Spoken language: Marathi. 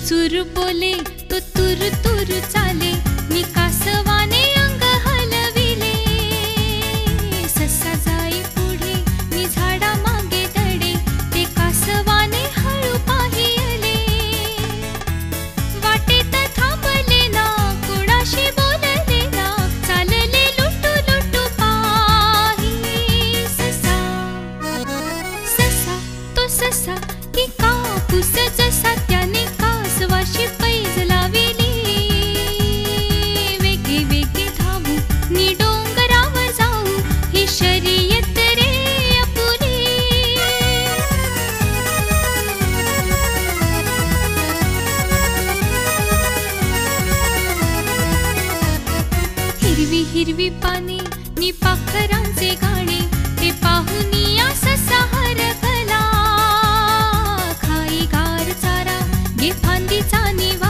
सूर बोले तो तुर तुर चाले, मी कासवाने अंग हलविले. ससा जाई पुढे, मी झाडा मागे दडे, ते कासवाने हळू पाहिले. वाटेत थांबले ना, कुणाशी बोलले ना, चालले लुटू लुटू पाही. ससा ससा तो ससा की कापूस जसा, त्याने कासवाशी पैज लाविली. वेगे वेगे धावू नि डोंगरावर जाऊ, ही शर्यत रे आपुली. हिरवी हिरवी पाने नि पाखरांचे गाणे, ते पाहुनिया ससा हरखला. खाई गार चारा घे फांदीचा निवा,